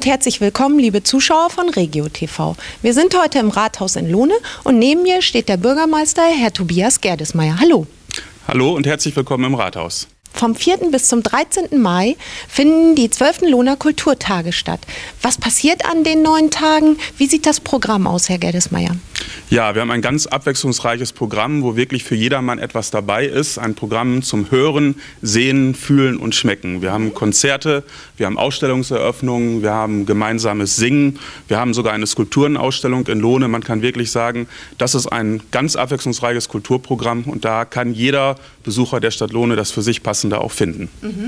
und herzlich willkommen, liebe Zuschauer von Regio TV. Wir sind heute im Rathaus in Lohne und neben mir steht der Bürgermeister, Herr Tobias Gerdesmeyer. Hallo. Hallo und herzlich willkommen im Rathaus. Vom 4. bis zum 13. Mai finden die 12. Lohner Kulturtage statt. Was passiert an den 9 Tagen? Wie sieht das Programm aus, Herr Gerdesmeyer? Ja, wir haben ein ganz abwechslungsreiches Programm, wo wirklich für jedermann etwas dabei ist. Ein Programm zum Hören, Sehen, Fühlen und Schmecken. Wir haben Konzerte, wir haben Ausstellungseröffnungen, wir haben gemeinsames Singen, wir haben sogar eine Skulpturenausstellung in Lohne. Man kann wirklich sagen, das ist ein ganz abwechslungsreiches Kulturprogramm und da kann jeder Besucher der Stadt Lohne das für sich Passende auch finden.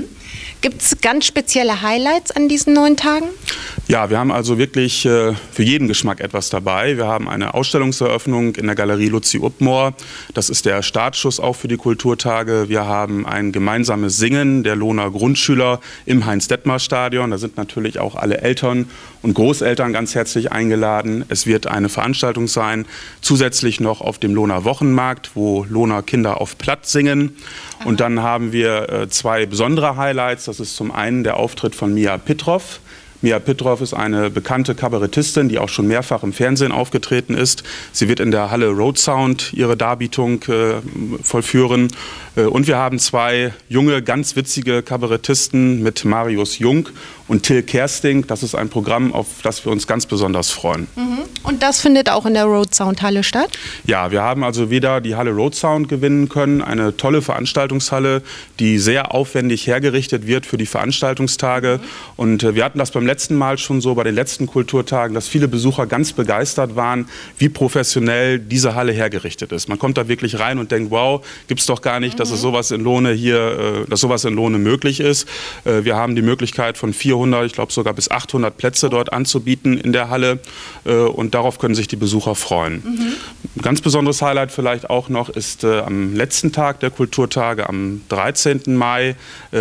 Gibt es ganz spezielle Highlights an diesen 9 Tagen? Ja, wir haben also wirklich für jeden Geschmack etwas dabei. Wir haben eine Ausstellungseröffnung in der Galerie Luzi Uppmoor. Das ist der Startschuss auch für die Kulturtage. Wir haben ein gemeinsames Singen der Lohner Grundschüler im Heinz-Detmar-Stadion. Da sind natürlich auch alle Eltern und Großeltern ganz herzlich eingeladen. Es wird eine Veranstaltung sein, zusätzlich noch auf dem Lohner Wochenmarkt, wo Lohner Kinder auf Platt singen. Und dann haben wir 2 besondere Highlights. Das ist zum einen der Auftritt von Mia Pitrow. Mia Pitrow ist eine bekannte Kabarettistin, die auch schon mehrfach im Fernsehen aufgetreten ist. Sie wird in der Halle Road Sound ihre Darbietung vollführen. Und wir haben 2 junge, ganz witzige Kabarettisten mit Marius Jung und Till Kersting. Das ist ein Programm, auf das wir uns ganz besonders freuen. Und das findet auch in der Road Sound Halle statt? Ja, wir haben also wieder die Halle Road Sound gewinnen können. Eine tolle Veranstaltungshalle, die sehr aufwendig hergerichtet wird für die Veranstaltungstage. Und wir hatten das beim letzten Mal schon so, bei den letzten Kulturtagen, dass viele Besucher ganz begeistert waren, wie professionell diese Halle hergerichtet ist. Man kommt da wirklich rein und denkt, wow, gibt es doch gar nicht, dass es sowas in Lohne hier, dass sowas in Lohne möglich ist. Wir haben die Möglichkeit von 400, ich glaube sogar bis 800 Plätze dort anzubieten in der Halle und darauf können sich die Besucher freuen. Ein ganz besonderes Highlight vielleicht auch noch ist am letzten Tag der Kulturtage, am 13. Mai,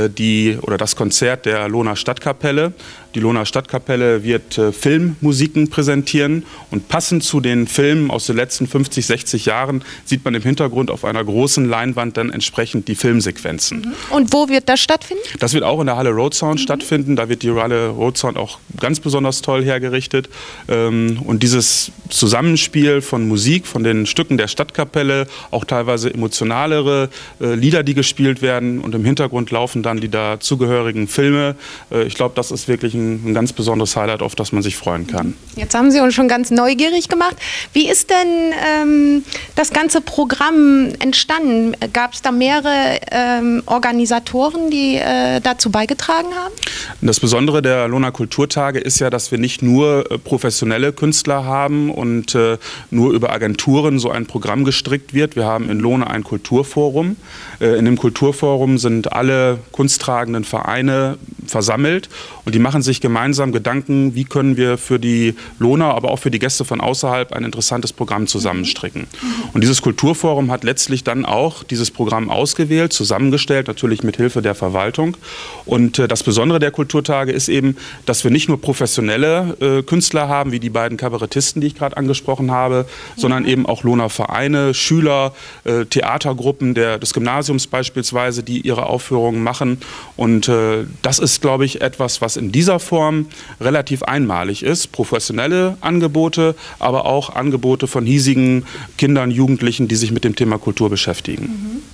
das Konzert der Lohner Stadtkapelle. Die Lohner Stadtkapelle wird Filmmusiken präsentieren und passend zu den Filmen aus den letzten 50, 60 Jahren sieht man im Hintergrund auf einer großen Leinwand dann entsprechend die Filmsequenzen. Und wo wird das stattfinden? Das wird auch in der Halle Road Sound stattfinden. Da wird die Halle Road Sound auch ganz besonders toll hergerichtet. Und dieses Zusammenspiel von Musik, von den Stücken der Stadtkapelle, auch teilweise emotionalere Lieder, die gespielt werden und im Hintergrund laufen dann die dazugehörigen Filme. Ich glaube, das ist wirklich ein ganz besonderes Highlight, auf das man sich freuen kann. Jetzt haben Sie uns schon ganz neugierig gemacht. Wie ist denn das ganze Programm entstanden? Gab es da mehrere Organisatoren, die dazu beigetragen haben? Das Besondere der Lohner Kulturtage ist ja, dass wir nicht nur professionelle Künstler haben und nur über Agenturen so ein Programm gestrickt wird. Wir haben in Lohne ein Kulturforum. In dem Kulturforum sind alle kunsttragenden Vereine versammelt und die machen sich gemeinsam Gedanken, wie können wir für die Lohner, aber auch für die Gäste von außerhalb ein interessantes Programm zusammenstricken. Und dieses Kulturforum hat letztlich dann auch dieses Programm ausgewählt, zusammengestellt, natürlich mit Hilfe der Verwaltung. Und das Besondere der Kulturtage ist eben, dass wir nicht nur professionelle Künstler haben, wie die beiden Kabarettisten, die ich gerade angesprochen habe, sondern eben auch Lohner Vereine, Schüler, Theatergruppen des Gymnasiums beispielsweise, die ihre Aufführungen machen. Und das ist, glaube ich, etwas, was in dieser Form relativ einmalig ist. Professionelle Angebote, aber auch Angebote von hiesigen Kindern, Jugendlichen, die sich mit dem Thema Kultur beschäftigen.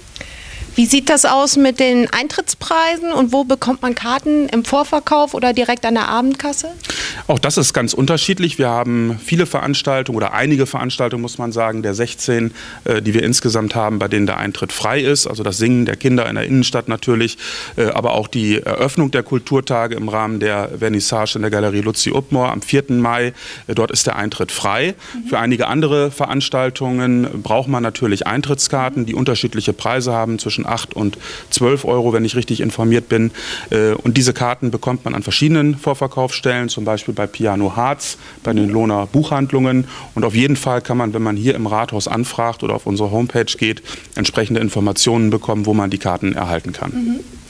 Wie sieht das aus mit den Eintrittspreisen und wo bekommt man Karten, im Vorverkauf oder direkt an der Abendkasse? Auch das ist ganz unterschiedlich. Wir haben viele Veranstaltungen oder einige Veranstaltungen, muss man sagen, der 16, die wir insgesamt haben, bei denen der Eintritt frei ist. Also das Singen der Kinder in der Innenstadt natürlich, aber auch die Eröffnung der Kulturtage im Rahmen der Vernissage in der Galerie Luzi Uppmoor am 4. Mai. Dort ist der Eintritt frei. Für einige andere Veranstaltungen braucht man natürlich Eintrittskarten, die unterschiedliche Preise haben, zwischen 8 und 12 Euro, wenn ich richtig informiert bin. Und diese Karten bekommt man an verschiedenen Vorverkaufsstellen, zum Beispiel bei Piano Harz, bei den Lohner Buchhandlungen. Und auf jeden Fall kann man, wenn man hier im Rathaus anfragt oder auf unsere Homepage geht, entsprechende Informationen bekommen, wo man die Karten erhalten kann.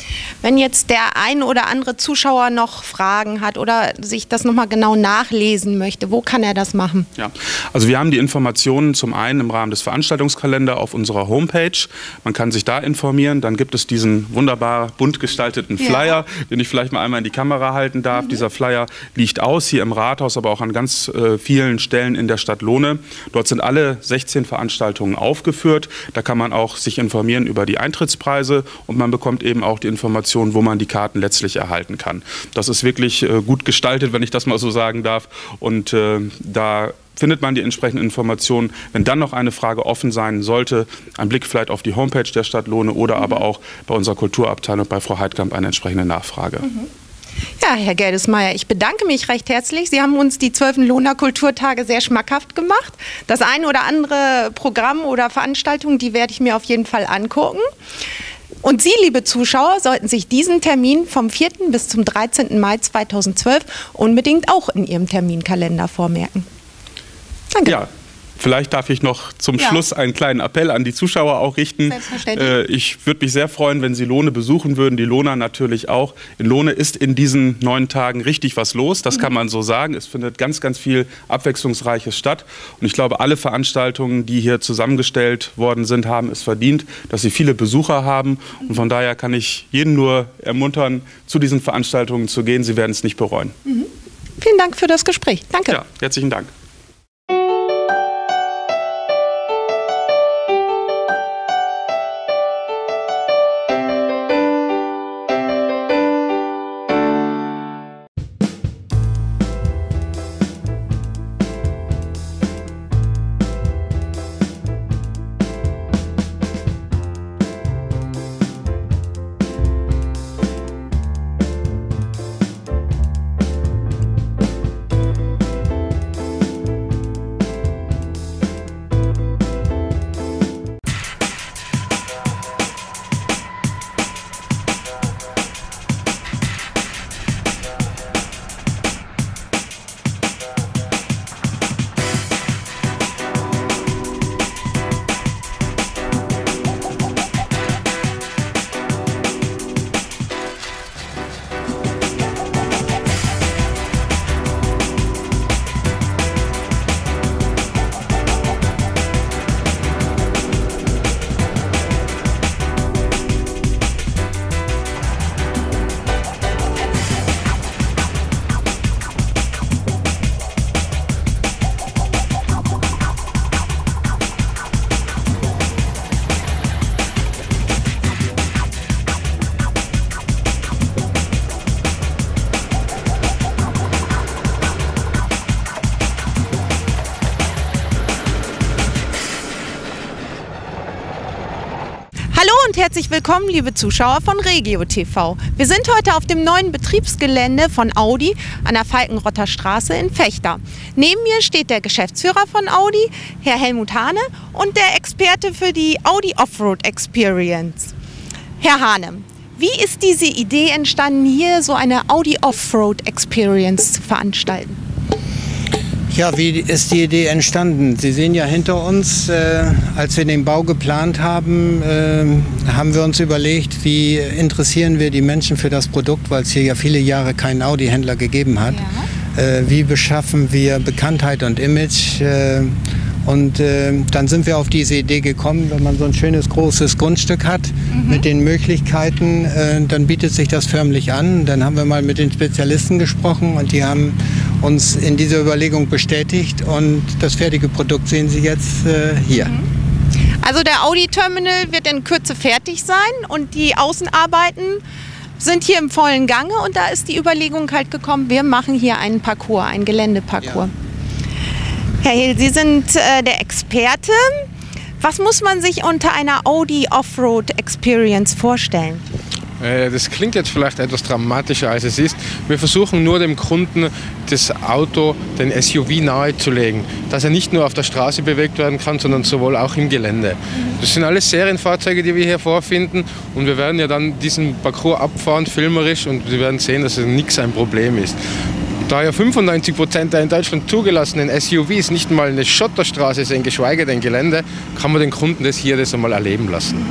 Wenn jetzt der ein oder andere Zuschauer noch Fragen hat oder sich das nochmal genau nachlesen möchte, wo kann er das machen? Ja, also wir haben die Informationen zum einen im Rahmen des Veranstaltungskalenders auf unserer Homepage. Man kann sich da informieren. Dann gibt es diesen wunderbar bunt gestalteten Flyer, den ich vielleicht mal einmal in die Kamera halten darf. Dieser Flyer liegt aus, hier im Rathaus, aber auch an ganz vielen Stellen in der Stadt Lohne. Dort sind alle 16 Veranstaltungen aufgeführt. Da kann man auch sich informieren über die Eintrittspreise und man bekommt eben auch die Informationen, wo man die Karten letztlich erhalten kann. Das ist wirklich gut gestaltet, wenn ich das mal so sagen darf. Und da findet man die entsprechenden Informationen. Wenn dann noch eine Frage offen sein sollte, ein Blick vielleicht auf die Homepage der Stadt Lohne oder aber auch bei unserer Kulturabteilung bei Frau Heidkamp eine entsprechende Nachfrage. Ja, Herr Geldesmeier, ich bedanke mich recht herzlich. Sie haben uns die 12. Lohner Kulturtage sehr schmackhaft gemacht. Das ein oder andere Programm oder Veranstaltung, die werde ich mir auf jeden Fall angucken. Und Sie, liebe Zuschauer, sollten sich diesen Termin vom 4. bis zum 13. Mai 2012 unbedingt auch in Ihrem Terminkalender vormerken. Danke. Ja. Vielleicht darf ich noch zum Schluss einen kleinen Appell an die Zuschauer auch richten. Selbstverständlich. Ich würde mich sehr freuen, wenn Sie Lohne besuchen würden, die Lohner natürlich auch. In Lohne ist in diesen 9 Tagen richtig was los, das kann man so sagen. Es findet ganz, ganz viel Abwechslungsreiches statt. Und ich glaube, alle Veranstaltungen, die hier zusammengestellt worden sind, haben es verdient, dass sie viele Besucher haben. Und von daher kann ich jeden nur ermuntern, zu diesen Veranstaltungen zu gehen. Sie werden es nicht bereuen. Vielen Dank für das Gespräch. Danke. Ja, herzlichen Dank. Und herzlich willkommen, liebe Zuschauer von Regio TV. Wir sind heute auf dem neuen Betriebsgelände von Audi an der Falkenrotter Straße in Vechta. Neben mir steht der Geschäftsführer von Audi, Herr Helmut Hane, und der Experte für die Audi Offroad Experience, Herr Hane. Wie ist diese Idee entstanden, hier so eine Audi Offroad Experience zu veranstalten? Ja, wie ist die Idee entstanden? Sie sehen ja hinter uns, als wir den Bau geplant haben, haben wir uns überlegt, wie interessieren wir die Menschen für das Produkt, weil es hier ja viele Jahre keinen Audi-Händler gegeben hat. Ja. Wie beschaffen wir Bekanntheit und Image? Und dann sind wir auf diese Idee gekommen, wenn man so ein schönes, großes Grundstück hat mit den Möglichkeiten, dann bietet sich das förmlich an. Dann haben wir mal mit den Spezialisten gesprochen und die haben uns in dieser Überlegung bestätigt und das fertige Produkt sehen Sie jetzt hier. Also der Audi-Terminal wird in Kürze fertig sein und die Außenarbeiten sind hier im vollen Gange und da ist die Überlegung halt gekommen, wir machen hier einen Parcours, einen Geländeparcours. Ja. Herr Hill, Sie sind der Experte. Was muss man sich unter einer Audi Offroad Experience vorstellen? Das klingt jetzt vielleicht etwas dramatischer, als es ist. Wir versuchen nur dem Kunden das Auto, den SUV nahezulegen, dass er nicht nur auf der Straße bewegt werden kann, sondern sowohl auch im Gelände. Das sind alles Serienfahrzeuge, die wir hier vorfinden und wir werden ja dann diesen Parcours abfahren, filmerisch, und Sie werden sehen, dass es nichts ein Problem ist. Da ja 95% der in Deutschland zugelassenen SUVs nicht mal eine Schotterstraße sind, geschweige denn Gelände, kann man den Kunden das hier einmal erleben lassen.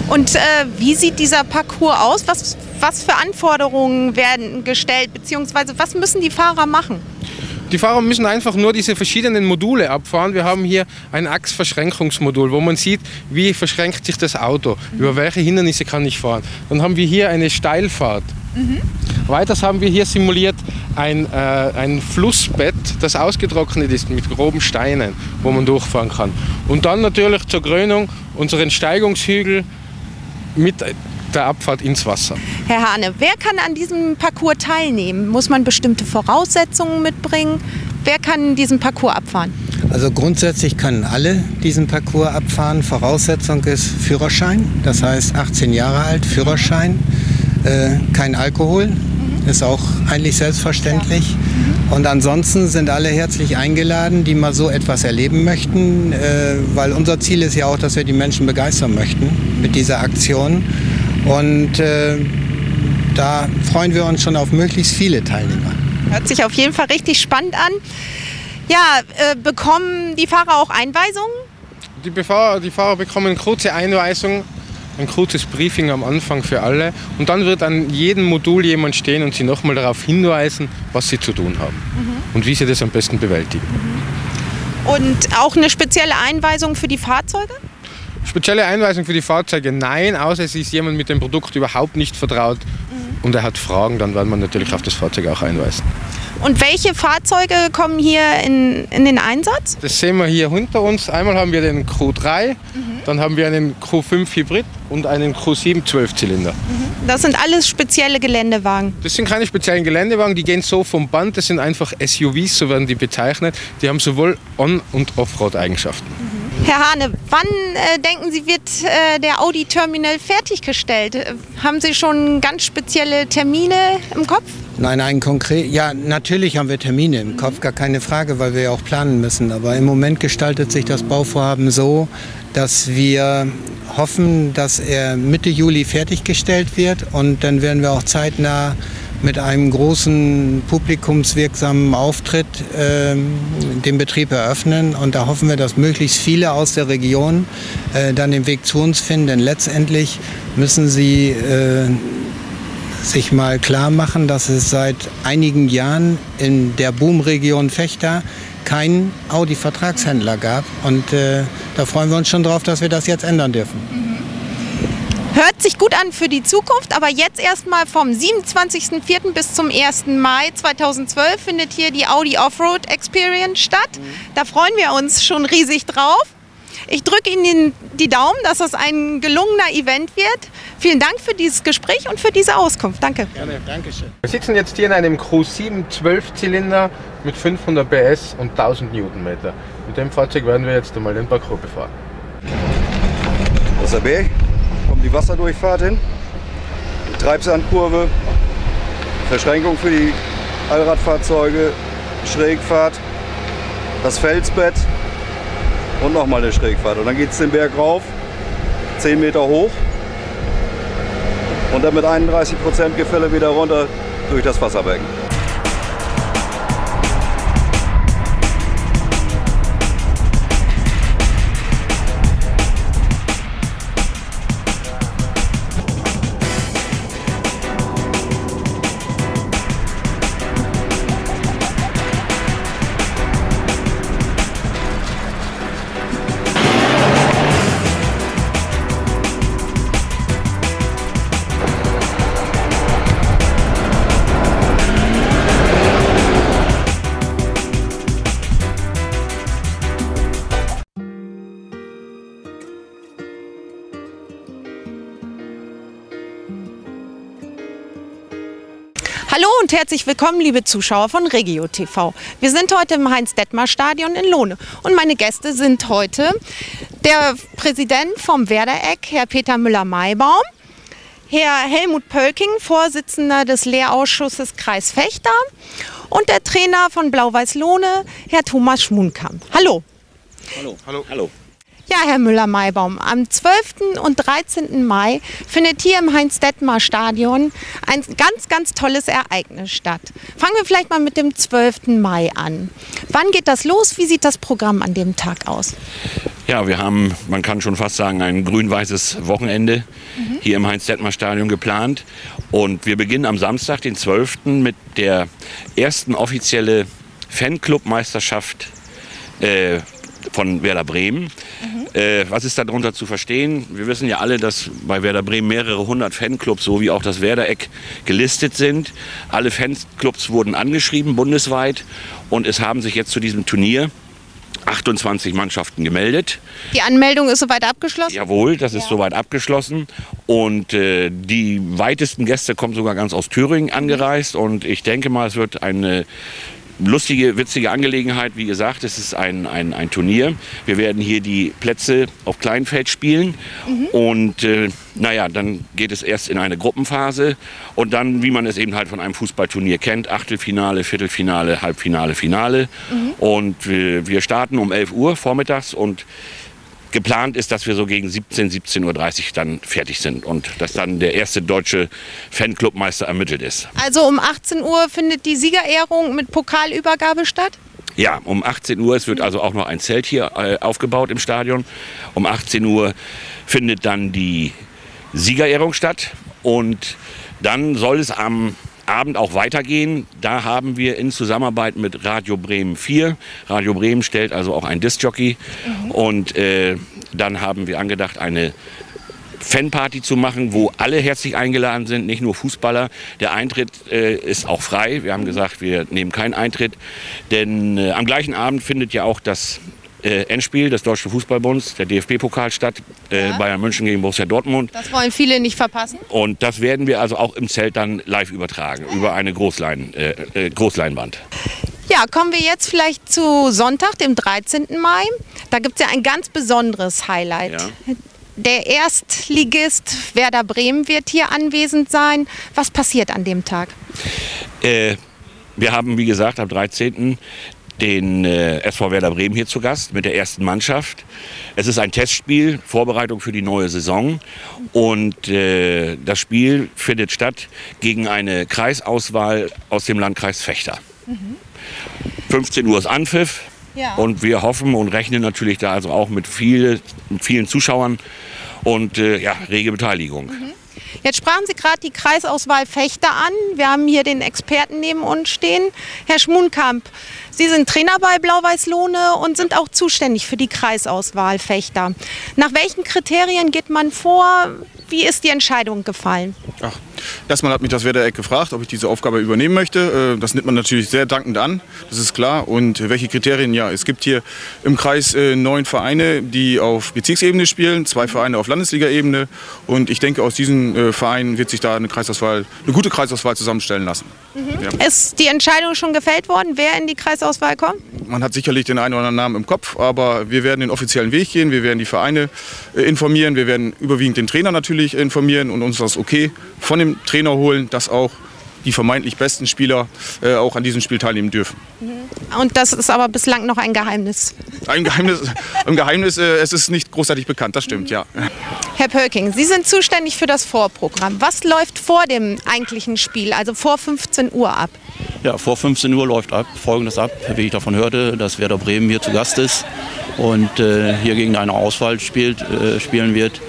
Und wie sieht dieser Parcours aus? Was für Anforderungen werden gestellt, beziehungsweise was müssen die Fahrer machen? Die Fahrer müssen einfach nur diese verschiedenen Module abfahren. Wir haben hier ein Achsverschränkungsmodul, wo man sieht, wie verschränkt sich das Auto, über welche Hindernisse kann ich fahren. Dann haben wir hier eine Steilfahrt. Weiters haben wir hier simuliert ein Flussbett, das ausgetrocknet ist mit groben Steinen, wo man durchfahren kann. Und dann natürlich zur Krönung unseren Steigungshügel mit der Abfahrt ins Wasser. Herr Hane, wer kann an diesem Parcours teilnehmen? Muss man bestimmte Voraussetzungen mitbringen? Wer kann diesen Parcours abfahren? Also grundsätzlich können alle diesen Parcours abfahren. Voraussetzung ist Führerschein, das heißt 18 Jahre alt, Führerschein, kein Alkohol, ist auch eigentlich selbstverständlich. Und ansonsten sind alle herzlich eingeladen, die mal so etwas erleben möchten, weil unser Ziel ist ja auch, dass wir die Menschen begeistern möchten mit dieser Aktion. Und da freuen wir uns schon auf möglichst viele Teilnehmer. Hört sich auf jeden Fall richtig spannend an. Ja, bekommen die Fahrer auch Einweisungen? Die Fahrer bekommen kurze Einweisungen, ein kurzes Briefing am Anfang für alle. Und dann wird an jedem Modul jemand stehen und sie nochmal darauf hinweisen, was sie zu tun haben und wie sie das am besten bewältigen. Und auch eine spezielle Einweisung für die Fahrzeuge? Spezielle Einweisung für die Fahrzeuge, nein, außer es ist jemand mit dem Produkt überhaupt nicht vertraut und er hat Fragen, dann werden wir natürlich auf das Fahrzeug auch einweisen. Und welche Fahrzeuge kommen hier in den Einsatz? Das sehen wir hier hinter uns. Einmal haben wir den Q3, dann haben wir einen Q5 Hybrid und einen Q7 12-Zylinder. Das sind alles spezielle Geländewagen? Das sind keine speziellen Geländewagen, die gehen so vom Band, das sind einfach SUVs, so werden die bezeichnet. Die haben sowohl On- und Offroad-Eigenschaften. Herr Hane, wann denken Sie, wird der Audi Terminal fertiggestellt? Haben Sie schon ganz spezielle Termine im Kopf? Nein, konkret. Ja, natürlich haben wir Termine im Kopf, gar keine Frage, weil wir ja auch planen müssen. Aber im Moment gestaltet sich das Bauvorhaben so, dass wir hoffen, dass er Mitte Juli fertiggestellt wird. Und dann werden wir auch zeitnah mit einem großen publikumswirksamen Auftritt den Betrieb eröffnen. Und da hoffen wir, dass möglichst viele aus der Region dann den Weg zu uns finden. Denn letztendlich müssen sie sich mal klar machen, dass es seit einigen Jahren in der Boomregion Vechta keinen Audi-Vertragshändler gab. Und da freuen wir uns schon drauf, dass wir das jetzt ändern dürfen. Hört sich gut an für die Zukunft, aber jetzt erstmal vom 27.04. bis zum 1. Mai 2012 findet hier die Audi Offroad Experience statt. Da freuen wir uns schon riesig drauf. Ich drücke Ihnen die Daumen, dass das ein gelungener Event wird. Vielen Dank für dieses Gespräch und für diese Auskunft. Danke. Gerne, Dankeschön. Wir sitzen jetzt hier in einem Q7 12-Zylinder mit 500 PS und 1000 Newtonmeter. Mit dem Fahrzeug werden wir jetzt einmal den Parcours befahren. Das ist der Berg, kommt die Wasserdurchfahrt hin, die Treibsandkurve, Verschränkung für die Allradfahrzeuge, Schrägfahrt, das Felsbett und nochmal eine Schrägfahrt. Und dann geht es den Berg rauf, 10 Meter hoch und dann mit 31% Gefälle wieder runter durch das Wasserbecken. Hallo und herzlich willkommen, liebe Zuschauer von Regio TV. Wir sind heute im Heinz-Detmar-Stadion in Lohne und meine Gäste sind heute der Präsident vom Werdereck, Herr Peter Müller-Maibaum, Herr Helmut Pölking, Vorsitzender des Lehrausschusses Kreis Vechta und der Trainer von Blau-Weiß Lohne, Herr Thomas Schmunkamp. Hallo. Hallo. Hallo. Hallo. Ja, Herr Müller-Maibaum, am 12. und 13. Mai findet hier im Heinz-Detmar-Stadion ein ganz, ganz tolles Ereignis statt. Fangen wir vielleicht mal mit dem 12. Mai an. Wann geht das los? Wie sieht das Programm an dem Tag aus? Ja, wir haben, man kann schon fast sagen, ein grün-weißes Wochenende hier im Heinz-Detmar-Stadion geplant. Und wir beginnen am Samstag, den 12. mit der ersten offizielle Fanclub-Meisterschaft von Werder Bremen. Was ist darunter zu verstehen? Wir wissen ja alle, dass bei Werder Bremen mehrere hundert Fanclubs, so wie auch das Werdereck, gelistet sind. Alle Fanclubs wurden angeschrieben, bundesweit. Und es haben sich jetzt zu diesem Turnier 28 Mannschaften gemeldet. Die Anmeldung ist soweit abgeschlossen? Jawohl, das ist soweit abgeschlossen. Und die weitesten Gäste kommen sogar ganz aus Thüringen angereist. Und ich denke mal, es wird eine lustige, witzige Angelegenheit. Wie gesagt, es ist ein Turnier. Wir werden hier die Plätze auf Kleinfeld spielen. Und naja, dann geht es erst in eine Gruppenphase. Und dann, wie man es eben halt von einem Fußballturnier kennt, Achtelfinale, Viertelfinale, Halbfinale, Finale. Und wir starten um 11 Uhr vormittags und geplant ist, dass wir so gegen 17:30 Uhr dann fertig sind und dass dann der erste deutsche Fanclubmeister ermittelt ist. Also um 18 Uhr findet die Siegerehrung mit Pokalübergabe statt? Ja, um 18 Uhr. Es wird also auch noch ein Zelt hier aufgebaut im Stadion. Um 18 Uhr findet dann die Siegerehrung statt und dann soll es am Abend auch weitergehen. Da haben wir in Zusammenarbeit mit Radio Bremen 4. Radio Bremen stellt also auch einen Discjockey. Und dann haben wir angedacht, eine Fanparty zu machen, wo alle herzlich eingeladen sind, nicht nur Fußballer. Der Eintritt ist auch frei. Wir haben gesagt, wir nehmen keinen Eintritt. Denn am gleichen Abend findet ja auch das Endspiel des Deutschen Fußballbunds, der DFB-Pokal statt, Bayern München gegen Borussia Dortmund. Das wollen viele nicht verpassen. Und das werden wir also auch im Zelt dann live übertragen, über eine Großleinwand. Ja, kommen wir jetzt vielleicht zu Sonntag, dem 13. Mai. Da gibt es ja ein ganz besonderes Highlight. Ja. Der Erstligist Werder Bremen wird hier anwesend sein. Was passiert an dem Tag? Wir haben, wie gesagt, am 13. den SV Werder Bremen hier zu Gast mit der ersten Mannschaft. Es ist ein Testspiel, Vorbereitung für die neue Saison und das Spiel findet statt gegen eine Kreisauswahl aus dem Landkreis Vechta. 15 Uhr ist Anpfiff und wir hoffen und rechnen natürlich da also auch mit vielen Zuschauern und ja, rege Beteiligung. Jetzt sprachen Sie gerade die Kreisauswahl Vechta an. Wir haben hier den Experten neben uns stehen. Herr Schmunkamp, Sie sind Trainer bei Blau-Weiß-Lohne und sind auch zuständig für die Kreisauswahl Vechta. Nach welchen Kriterien geht man vor? Wie ist die Entscheidung gefallen? Ach, erstmal hat mich das Werdereck gefragt, ob ich diese Aufgabe übernehmen möchte. Das nimmt man natürlich sehr dankend an, das ist klar. Und welche Kriterien? Ja, es gibt hier im Kreis 9 Vereine, die auf Bezirksebene spielen, 2 Vereine auf Landesligaebene. Und ich denke, aus diesen Vereinen wird sich da eine gute Kreisauswahl zusammenstellen lassen. Ja. Ist die Entscheidung schon gefällt worden, wer in die Kreisauswahl kommt? Man hat sicherlich den einen oder anderen Namen im Kopf, aber wir werden den offiziellen Weg gehen, wir werden die Vereine informieren, wir werden überwiegend den Trainer natürlich informieren und uns das Okay von dem Trainer holen, dass auch die vermeintlich besten Spieler auch an diesem Spiel teilnehmen dürfen. Und das ist aber bislang noch ein Geheimnis? Ein Geheimnis, es ist nicht großartig bekannt, das stimmt, ja. Herr Pölking, Sie sind zuständig für das Vorprogramm. Was läuft vor dem eigentlichen Spiel, also vor 15 Uhr ab? Ja, vor 15 Uhr läuft Folgendes ab, wie ich davon hörte, dass Werder Bremen hier zu Gast ist und hier gegen eine Auswahl spielen wird.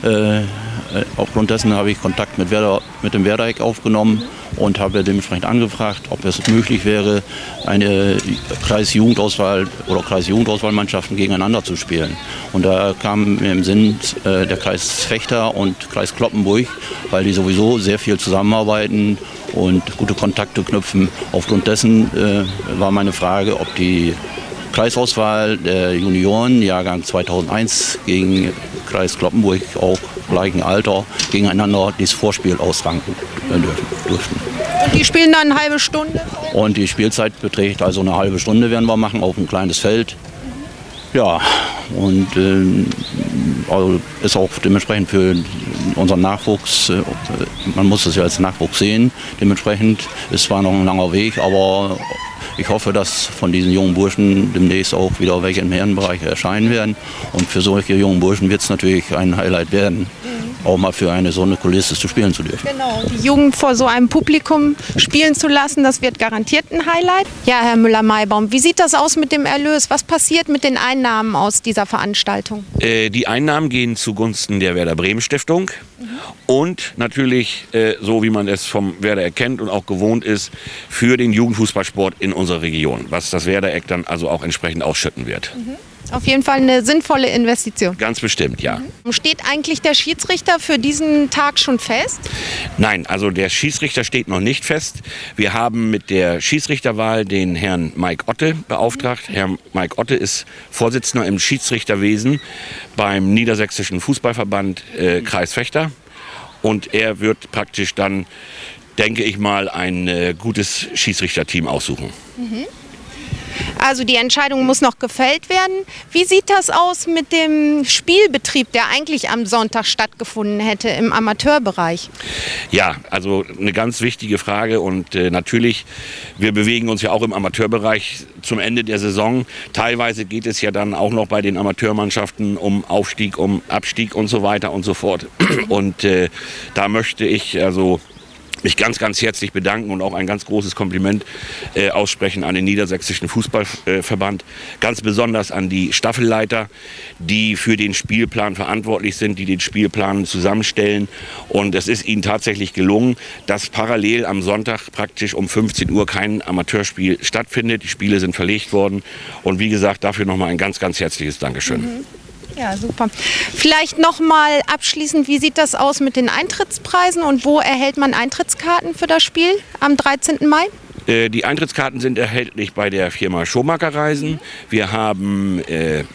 Aufgrund dessen habe ich Kontakt mit dem Werdereck aufgenommen und habe dementsprechend angefragt, ob es möglich wäre, eine Kreisjugendauswahl oder Kreisjugendauswahlmannschaften gegeneinander zu spielen. Und da kam mir im Sinn der Kreis Vechta und Kreis Cloppenburg, weil die sowieso sehr viel zusammenarbeiten und gute Kontakte knüpfen. Aufgrund dessen war meine Frage, ob die Kreisauswahl der Junioren, Jahrgang 2001, gegen Kreis Cloppenburg auch gleichen Alter gegeneinander dieses Vorspiel austragen dürften. Und die spielen dann eine halbe Stunde? Und die Spielzeit beträgt also eine halbe Stunde, werden wir machen, auf ein kleines Feld. Ja, und also ist auch dementsprechend für unseren Nachwuchs, man muss es ja als Nachwuchs sehen, dementsprechend ist zwar noch ein langer Weg, aber ich hoffe, dass von diesen jungen Burschen demnächst auch wieder welche im Herrenbereich erscheinen werden. Und für solche jungen Burschen wird es natürlich ein Highlight werden, auch mal für eine so eine Kulisse zu spielen zu dürfen. Genau, die Jugend vor so einem Publikum spielen zu lassen, das wird garantiert ein Highlight. Ja, Herr Müller-Maibaum, wie sieht das aus mit dem Erlös? Was passiert mit den Einnahmen aus dieser Veranstaltung? Die Einnahmen gehen zugunsten der Werder Bremen Stiftung und natürlich, so wie man es vom Werder erkennt und auch gewohnt ist, für den Jugendfußballsport in unserer Region, was das Werder-Eck dann also auch entsprechend ausschütten wird. Auf jeden Fall eine sinnvolle Investition. Ganz bestimmt, ja. Steht eigentlich der Schiedsrichter für diesen Tag schon fest? Nein, also der Schiedsrichter steht noch nicht fest. Wir haben mit der Schiedsrichterwahl den Herrn Mike Otte beauftragt. Herr Mike Otte ist Vorsitzender im Schiedsrichterwesen beim Niedersächsischen Fußballverband Kreis Vechta. Und er wird praktisch dann, denke ich mal, ein gutes Schiedsrichterteam aussuchen. Also die Entscheidung muss noch gefällt werden. Wie sieht das aus mit dem Spielbetrieb, der eigentlich am Sonntag stattgefunden hätte im Amateurbereich? Ja, also eine ganz wichtige Frage und natürlich, wir bewegen uns ja auch im Amateurbereich zum Ende der Saison. Teilweise geht es ja dann auch noch bei den Amateurmannschaften um Aufstieg, um Abstieg und so weiter und so fort. Und da möchte ich also mich ganz, ganz herzlich bedanken und auch ein ganz großes Kompliment aussprechen an den Niedersächsischen Fußballverband. Ganz besonders an die Staffelleiter, die für den Spielplan verantwortlich sind, die den Spielplan zusammenstellen. Und es ist ihnen tatsächlich gelungen, dass parallel am Sonntag praktisch um 15 Uhr kein Amateurspiel stattfindet. Die Spiele sind verlegt worden. Und wie gesagt, dafür nochmal ein ganz, ganz herzliches Dankeschön. Ja, super. Vielleicht noch mal abschließend, wie sieht das aus mit den Eintrittspreisen und wo erhält man Eintrittskarten für das Spiel am 13. Mai? Die Eintrittskarten sind erhältlich bei der Firma Schomaker Reisen. Wir haben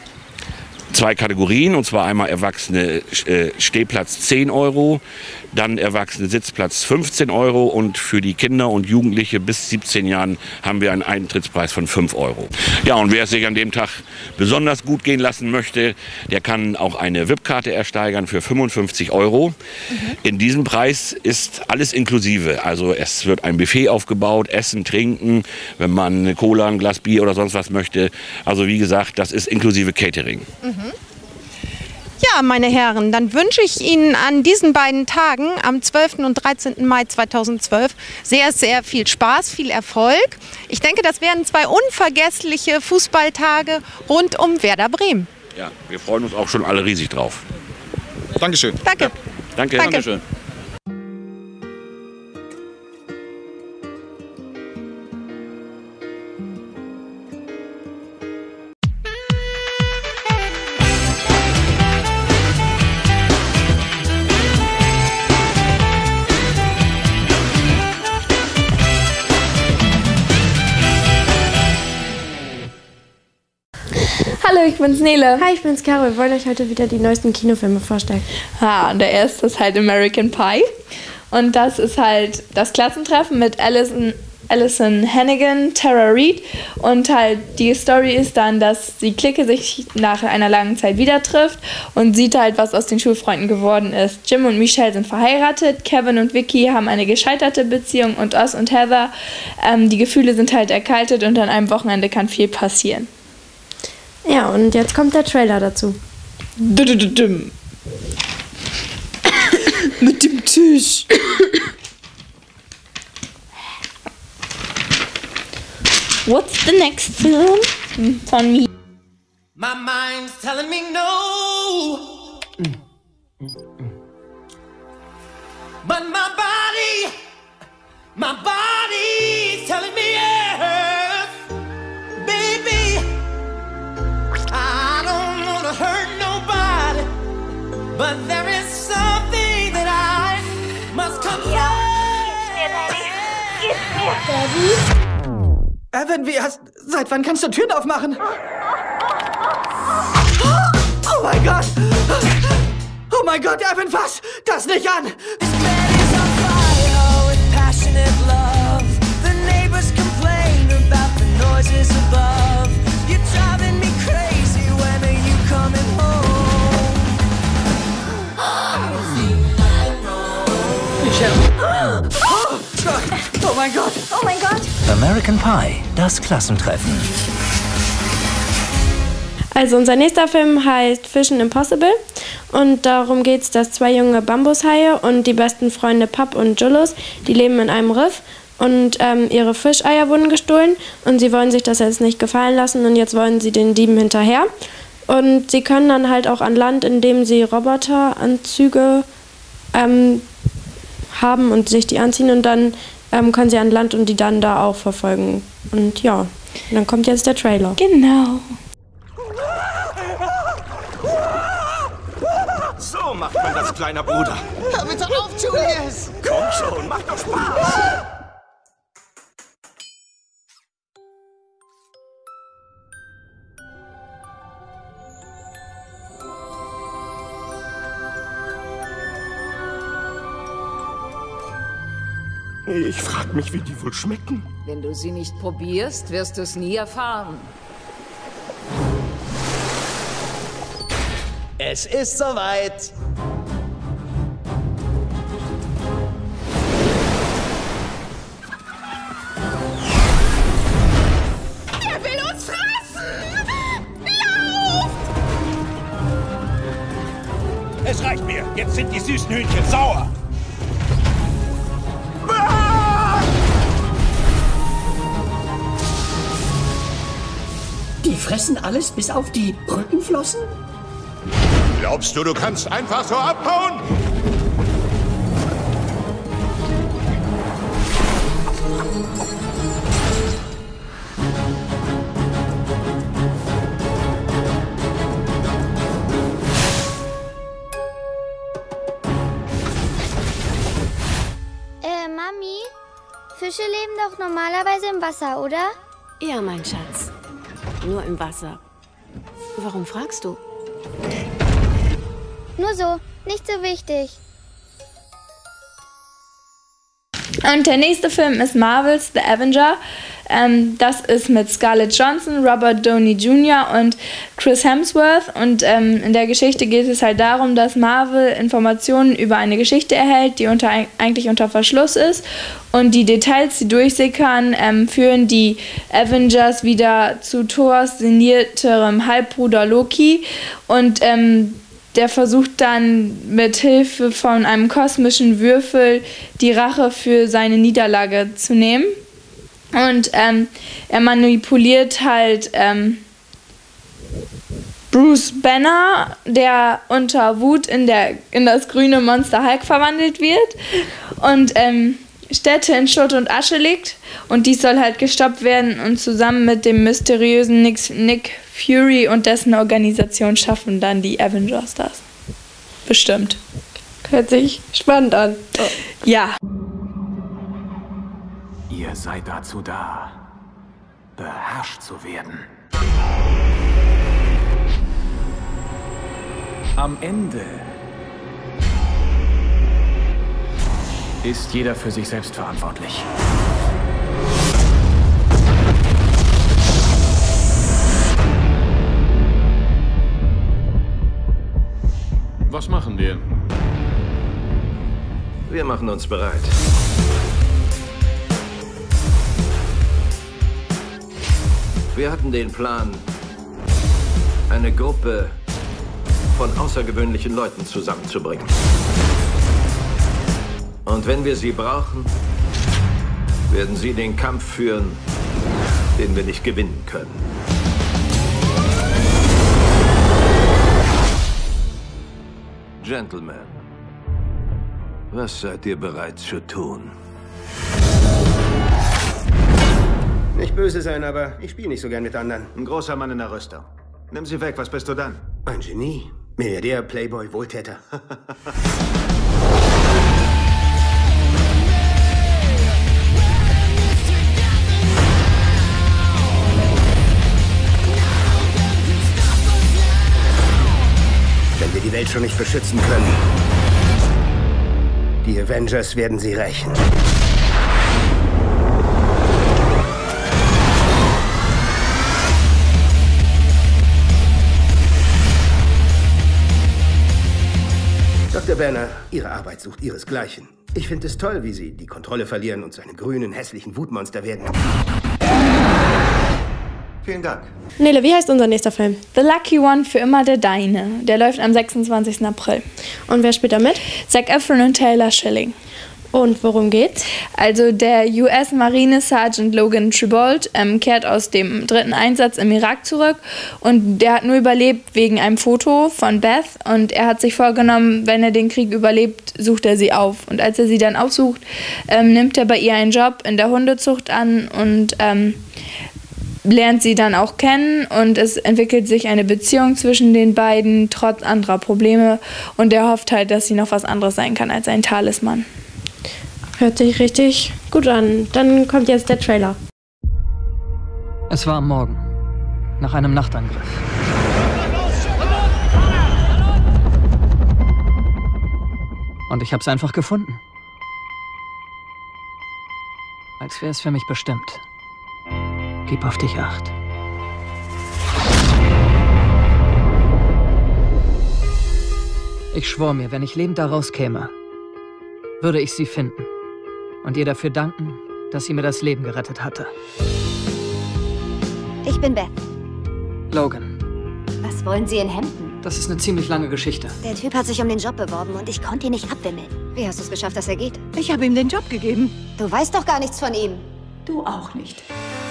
2 Kategorien, und zwar einmal Erwachsene Stehplatz 10 €, dann Erwachsene Sitzplatz 15 € und für die Kinder und Jugendliche bis 17 Jahren haben wir einen Eintrittspreis von 5 €. Ja, und wer es sich an dem Tag besonders gut gehen lassen möchte, der kann auch eine VIP-Karte ersteigern für 55 €. In diesem Preis ist alles inklusive, also es wird ein Buffet aufgebaut, Essen, Trinken, wenn man eine Cola, ein Glas Bier oder sonst was möchte. Also wie gesagt, das ist inklusive Catering. Ja, meine Herren, dann wünsche ich Ihnen an diesen beiden Tagen, am 12. und 13. Mai 2012, sehr, sehr viel Spaß, viel Erfolg. Ich denke, das werden 2 unvergessliche Fußballtage rund um Werder Bremen. Ja, wir freuen uns auch schon alle riesig drauf. Dankeschön. Danke. Ja, danke. Danke. Dankeschön. Hallo, ich bin's Nele. Hi, ich bin's Caro. Wir wollen euch heute wieder die neuesten Kinofilme vorstellen. Und der erste ist halt American Pie. Und das ist halt das Klassentreffen mit Alison Hannigan, Tara Reid. Und halt die Story ist dann, dass die Clique sich nach einer langen Zeit wieder trifft und sieht halt, was aus den Schulfreunden geworden ist. Jim und Michelle sind verheiratet, Kevin und Vicky haben eine gescheiterte Beziehung und Oz und Heather, die Gefühle sind halt erkaltet und an einem Wochenende kann viel passieren. Ja, und jetzt kommt der Trailer dazu. Mit dem Tisch. What's the next film? Von mir. My mind's telling me no. But my body's telling me yes. Baby, I don't wanna hurt nobody, but there is something that I must confess. Ja, gib mir, Daddy. Evan, seit wann kannst du Türen aufmachen? Oh mein Gott! Oh mein Gott, Evan, fass das nicht an! This bed is on fire with passionate love. The neighbors complain about the noises above. You're driving me crazy, when are you coming home? I don't feel like no. Michelle. Oh Gott! Oh mein Gott! Oh mein Gott! American Pie, das Klassentreffen. Also unser nächster Film heißt Fishing Impossible und darum geht es, dass zwei junge Bambushaie und die besten Freunde Pup und Julius, die leben in einem Riff und ihre Fischeier wurden gestohlen und sie wollen sich das jetzt nicht gefallen lassen und jetzt wollen sie den Dieben hinterher. Und sie können dann halt auch an Land, indem sie Roboteranzüge haben und sich die anziehen und dann können sie an Land und die dann da auch verfolgen. Und ja, und dann kommt jetzt der Trailer. Genau. So macht man das, kleiner Bruder. Hör bitte auf, Julius! Komm schon, macht doch Spaß. Ich frag mich, wie die wohl schmecken. Wenn du sie nicht probierst, wirst du es nie erfahren. Es ist soweit. Er will uns fressen! Lauft! Es reicht mir. Jetzt sind die süßen Hühnchen sauer. Die fressen alles bis auf die Rückenflossen? Glaubst du, du kannst einfach so abhauen? Mami, Fische leben doch normalerweise im Wasser, oder? Ja, mein Schatz. Nur im Wasser. Warum fragst du? Nur so, nicht so wichtig. Und der nächste Film ist Marvel's The Avenger. Das ist mit Scarlett Johansson, Robert Downey Jr. und Chris Hemsworth. Und in der Geschichte geht es halt darum, dass Marvel Informationen über eine Geschichte erhält, die eigentlich unter Verschluss ist. Und die Details, die durchsickern, führen die Avengers wieder zu Thors signierterem Halbbruder Loki. Und der versucht dann mit Hilfe von einem kosmischen Würfel die Rache für seine Niederlage zu nehmen. Und er manipuliert halt Bruce Banner, der unter Wut in das grüne Monster Hulk verwandelt wird und Städte in Schutt und Asche legt. Und dies soll halt gestoppt werden und zusammen mit dem mysteriösen Nick Fury und dessen Organisation schaffen dann die Avengers das. Bestimmt. Hört sich spannend an. Oh. Ja. Ihr seid dazu da, beherrscht zu werden. Am Ende ist jeder für sich selbst verantwortlich. Was machen wir? Wir machen uns bereit. Wir hatten den Plan, eine Gruppe von außergewöhnlichen Leuten zusammenzubringen. Und wenn wir sie brauchen, werden sie den Kampf führen, den wir nicht gewinnen können. Gentlemen, was seid ihr bereit zu tun? Nicht böse sein, aber ich spiele nicht so gern mit anderen. Ein großer Mann in der Rüstung. Nimm sie weg, was bist du dann? Ein Genie. Milliardär, Playboy, Wohltäter. Wenn wir die Welt schon nicht beschützen können, die Avengers werden sie rächen. Dr. Banner, Ihre Arbeit sucht ihresgleichen. Ich finde es toll, wie sie die Kontrolle verlieren und zu einem grünen, hässlichen Wutmonster werden. Vielen Dank. Nele, wie heißt unser nächster Film? The Lucky One, für immer der Deine. Der läuft am 26. April. Und wer spielt da mit? Zac Efron und Taylor Schilling. Und worum geht's? Also der US-Marine-Sergeant Logan Tribolt kehrt aus dem 3. Einsatz im Irak zurück und der hat nur überlebt wegen einem Foto von Beth und er hat sich vorgenommen, wenn er den Krieg überlebt, sucht er sie auf. Und als er sie dann aufsucht, nimmt er bei ihr einen Job in der Hundezucht an und lernt sie dann auch kennen und es entwickelt sich eine Beziehung zwischen den beiden, trotz anderer Probleme und er hofft halt, dass sie noch was anderes sein kann als ein Talisman. Hört sich richtig gut an. Dann kommt jetzt der Trailer. Es war am Morgen, nach einem Nachtangriff. Und ich hab's einfach gefunden. Als wäre es für mich bestimmt. Gib auf dich Acht. Ich schwor mir, wenn ich lebend da rauskäme, würde ich sie finden. Und ihr dafür danken, dass sie mir das Leben gerettet hatte. Ich bin Beth. Logan. Was wollen Sie in Hampton? Das ist eine ziemlich lange Geschichte. Der Typ hat sich um den Job beworben und ich konnte ihn nicht abwimmeln. Wie hast du es geschafft, dass er geht? Ich habe ihm den Job gegeben. Du weißt doch gar nichts von ihm. Du auch nicht.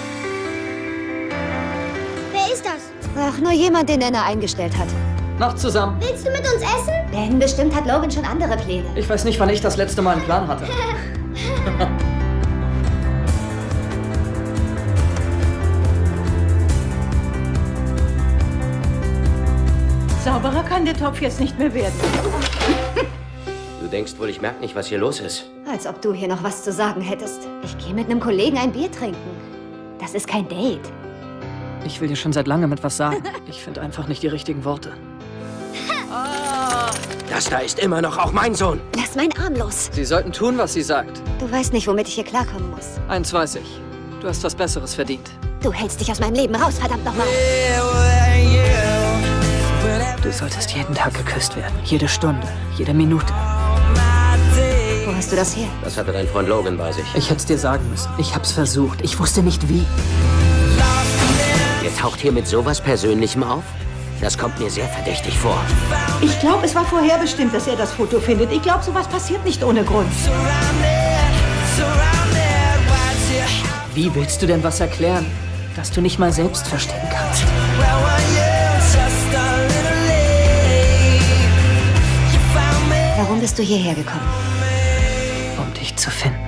Wer ist das? Ach, nur jemand, den Anna eingestellt hat. Macht zusammen. Willst du mit uns essen? Denn bestimmt hat Logan schon andere Pläne. Ich weiß nicht, wann ich das letzte Mal einen Plan hatte. Sauberer kann der Topf jetzt nicht mehr werden. Du denkst wohl, ich merke nicht, was hier los ist. Als ob du hier noch was zu sagen hättest. Ich gehe mit einem Kollegen ein Bier trinken. Das ist kein Date. Ich will dir schon seit langem etwas sagen. Ich finde einfach nicht die richtigen Worte. Das da ist immer noch auch mein Sohn. Lass meinen Arm los. Sie sollten tun, was sie sagt. Du weißt nicht, womit ich hier klarkommen muss. Eins weiß ich. Du hast was Besseres verdient. Du hältst dich aus meinem Leben raus, verdammt nochmal. Du solltest jeden Tag geküsst werden. Jede Stunde, jede Minute. Wo hast du das her? Das hatte dein Freund Logan bei sich. Ich hätte es dir sagen müssen. Ich hab's versucht. Ich wusste nicht wie. Ihr taucht hier mit sowas Persönlichem auf? Das kommt mir sehr verdächtig vor. Ich glaube, es war vorherbestimmt, dass er das Foto findet. Ich glaube, sowas passiert nicht ohne Grund. Wie willst du denn was erklären, das du nicht mal selbst verstehen kannst? Warum bist du hierher gekommen? Um dich zu finden.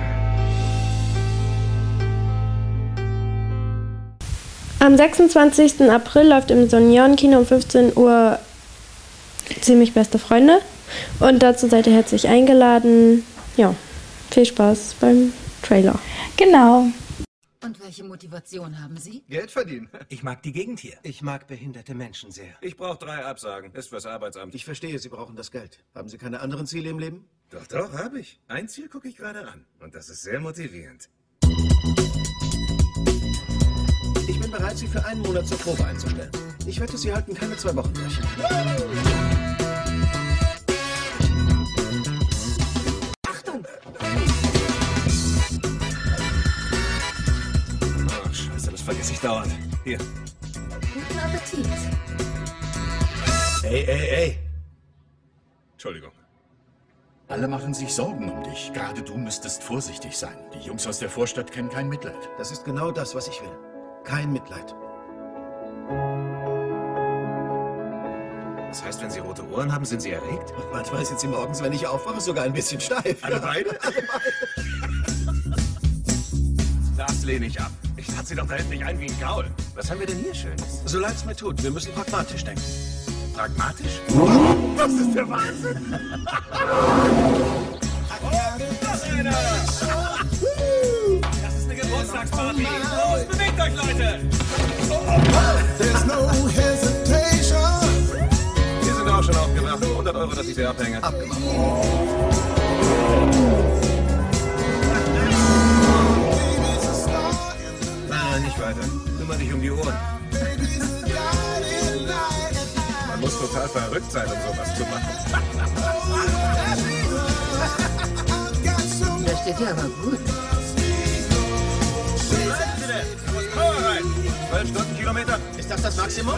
Am 26. April läuft im Seniorenkino um 15 Uhr Ziemlich beste Freunde. Und dazu seid ihr herzlich eingeladen. Ja, viel Spaß beim Trailer. Genau. Und welche Motivation haben Sie? Geld verdienen. Ich mag die Gegend hier. Ich mag behinderte Menschen sehr. Ich brauche 3 Absagen. Ist fürs Arbeitsamt. Ich verstehe, Sie brauchen das Geld. Haben Sie keine anderen Ziele im Leben? Doch, habe ich. Ein Ziel gucke ich gerade an. Und das ist sehr motivierend. Ich bin bereit, Sie für einen Monat zur Probe einzustellen. Ich wette, Sie halten keine 2 Wochen durch. Achtung! Ach, Scheiße, das vergesse ich dauernd. Hier. Guten Appetit. Ey. Entschuldigung. Alle machen sich Sorgen um dich. Gerade du müsstest vorsichtig sein. Die Jungs aus der Vorstadt kennen kein Mitleid. Das ist genau das, was ich will. Kein Mitleid. Das heißt, wenn Sie rote Ohren haben, sind Sie erregt? Und manchmal sind Sie morgens, wenn ich aufwache, sogar ein bisschen steif. Alle beide? Das lehne ich ab. Ich lade Sie doch da hinten nicht ein wie ein Gaul. Was haben wir denn hier Schönes? So leid es mir tut, wir müssen pragmatisch denken. Pragmatisch? Das ist der Wahnsinn! Das ist eine Geburtstagsparty! Los, bewegt euch, Leute! There's no hesitation. Wir sind auch schon aufgewacht. 100 €, dass ich sie abhänge. Abgemacht. Nein, nicht weiter. Kümmere dich um die Ohren. Man muss total verrückt sein, um sowas zu machen. steht dir aber gut. Bleiben Sie denn? Da muss Power rein. 12 Stundenkilometer. Ist das das Maximum?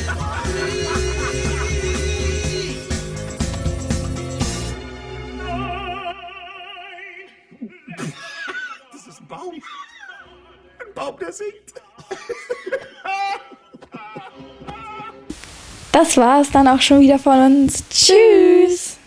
Das ist ein Baum. Ein Baum, der singt. Das war's dann auch schon wieder von uns. Tschüss!